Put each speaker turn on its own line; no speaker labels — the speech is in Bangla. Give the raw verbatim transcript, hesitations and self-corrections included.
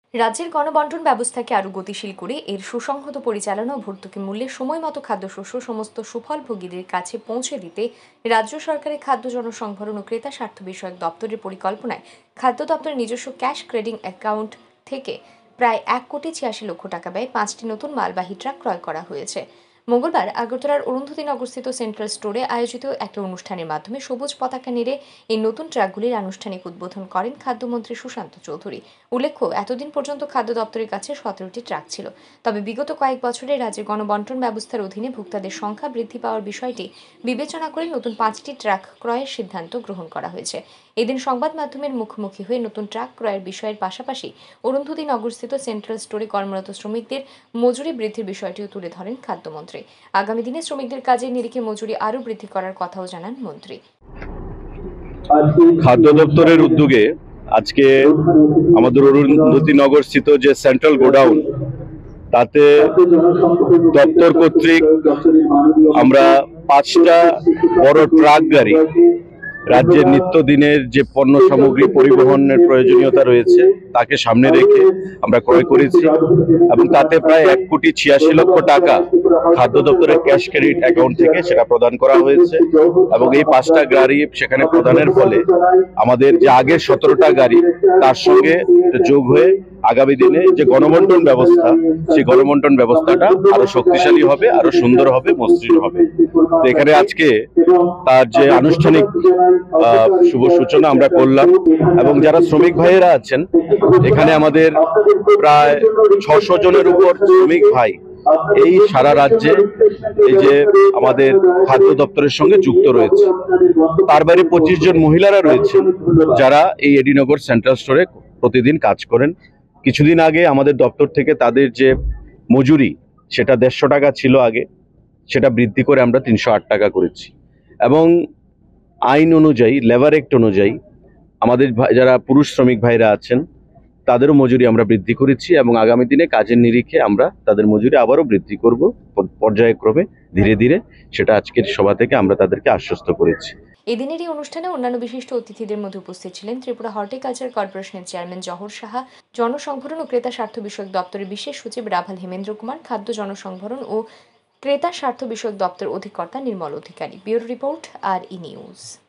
রাজ্যের গণবণ্টন ব্যবস্থাকে আরও গতিশীল করে এর সুসংহত পরিচালনা ও ভর্তুকি মূল্যে সময়মতো খাদ্যশস্য সমস্ত সুফলভোগীদের কাছে পৌঁছে দিতে রাজ্য সরকারের খাদ্য জনসংভরণ ও ক্রেতা স্বার্থ বিষয়ক দপ্তরের পরিকল্পনায় খাদ্য দপ্তরের নিজস্ব ক্যাশ ক্রেডিং অ্যাকাউন্ট থেকে প্রায় এক কোটি ছিয়াশি লক্ষ টাকা ব্যয়ে পাঁচটি নতুন মালবাহী ট্রাক ক্রয় করা হয়েছে। মঙ্গলবার আগরতলার অরুন্ধতী নগরস্থিত সেন্ট্রাল স্টোরে আয়োজিত একটা অনুষ্ঠানের মাধ্যমে সবুজ পতাকা নেড়ে এই নতুন ট্রাকগুলির আনুষ্ঠানিক উদ্বোধন করেন খাদ্যমন্ত্রী সুশান্ত চৌধুরী। উল্লেখ্য, এতদিন পর্যন্ত খাদ্য দপ্তরের কাছে সতেরোটি ট্রাক ছিল। তবে বিগত কয়েক বছরে রাজ্যের গণবণ্টন ব্যবস্থার অধীনে ভোক্তাদের সংখ্যা বৃদ্ধি পাওয়ার বিষয়টি বিবেচনা করে নতুন পাঁচটি ট্রাক ক্রয়ের সিদ্ধান্ত গ্রহণ করা হয়েছে। এদিন সংবাদ মাধ্যমের মুখোমুখি হয়ে নতুন ট্রাক ক্রয়ের বিষয়ের পাশাপাশি অরুন্ধতী নগরস্থিত সেন্ট্রাল স্টোরে কর্মরত শ্রমিকদের মজুরি বৃদ্ধির বিষয়টিও তুলে ধরেন খাদ্যমন্ত্রী। আগামী দিনে শ্রমিকদের কাজের নিরিখে মজুরি আরও বৃদ্ধি করার কথাও জানান মন্ত্রী।
খাদ্য দপ্তরের উদ্যোগে আজকে আমাদের অরুন্ধতী নগর স্থিত যে সেন্ট্রাল গোডাউন, তাতে দপ্তর কর্তৃক আমরা পাঁচটা বড় ট্রাক গাড়ি রাজ্যের নিত্যদিনের যে পণ্য সামগ্রী পরিবহনের প্রয়োজনীয়তা রয়েছে তাকে সামনে রেখে আমরা ক্রয় করেছি এবং তাতে প্রায় এক কোটি ছিয়াশি লক্ষ টাকা খাদ্য দপ্তরের ক্যাশ ক্রেডিট অ্যাকাউন্ট থেকে সেটা প্রদান করা হয়েছে। এবং এই পাঁচটা গাড়ি সেখানে প্রদানের ফলে আমাদের যে আগের সতেরোটা গাড়ি তার সঙ্গে যোগ হয়ে আগামী দিনে যে গণবণ্টন ব্যবস্থা, সেই গণবণ্টন ব্যবস্থাটা আরো শক্তিশালী হবে, আরো সুন্দর হবে, মসৃণ হবে। তো এখানে আজকে তার যে আনুষ্ঠানিক শুভ সূচনা আমরা করলাম এবং যারা শ্রমিক ভাইয়েরা আছেন এখানে আমাদের প্রায় ছশো জনের উপর শ্রমিক ভাই এই সারা রাজ্যে এই যে আমাদের খাদ্য দপ্তরের সঙ্গে যুক্ত রয়েছে। তার বাইরে পঁচিশ জন মহিলারা রয়েছেন যারা এই এডিনগর সেন্ট্রাল স্টোরে প্রতিদিন কাজ করেন। কিছুদিন আগে আমাদের দপ্তর থেকে তাদের যে মজুরি সেটা দেড়শো টাকা ছিল আগে, সেটা বৃদ্ধি করে আমরা তিনশো আট টাকা করেছি এবং আইন অনুযায়ী, লেবার অ্যাক্ট অনুযায়ী আমাদের যারা পুরুষ শ্রমিক ভাইরা আছেন তাদেরও মজুরি আমরা বৃদ্ধি করেছি এবং আগামী দিনে কাজের নিরিখে আমরা তাদের মজুরি আবারও বৃদ্ধি করব পর্যায়ক্রমে, ধীরে ধীরে। সেটা আজকের সভা থেকে আমরা তাদেরকে আশ্বস্ত করেছি।
এদিনের এই অনুষ্ঠানে অন্যান্য বিশিষ্ট অতিথিদের মধ্যে উপস্থিত ছিলেন ত্রিপুরা হর্টিকালচার কর্পোরেশনের চেয়ারম্যান জহর সাহা, জনসংভরণ ও ক্রেতা স্বার্থ বিষয়ক দপ্তরের বিশেষ সচিব রাভাল হেমেন্দ্র কুমার, খাদ্য জনসংভরণ ও ক্রেতা স্বার্থ বিষয়ক দপ্তর অধিকর্তা Nirmal Adhikari. Bureau report, R E news.